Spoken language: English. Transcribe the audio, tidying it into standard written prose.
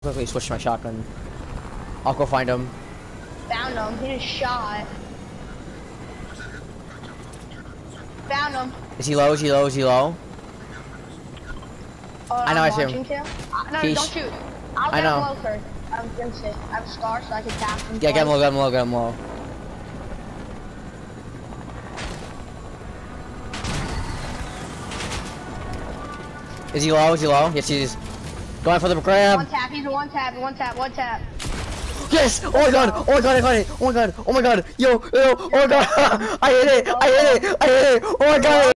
Quickly switch to my shotgun. I'll go find him. Found him. He just shot. Found him. Is he low? Is he low? Is he low? I know I see him. No, don't shoot. I'll get him low first. I'm gonna sit. I have a scar so I can tap him. Yeah, get him low, get him low, get him low. Is he low? Is he low? Yes, he is. Going for the grab. One tap, he's one tap, one tap, one tap. Yes! Oh my god! Oh my god, I got it! Oh my god! Oh my god! Yo! Yo! Oh my god! I hit it! I hit it! I hit it! Oh my god!